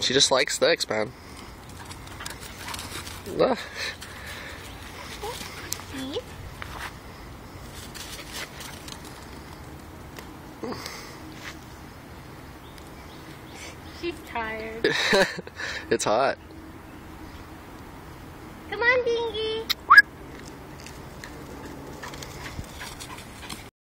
She just likes sticks, man. Ugh. She's tired. It's hot. Come on, Dingy.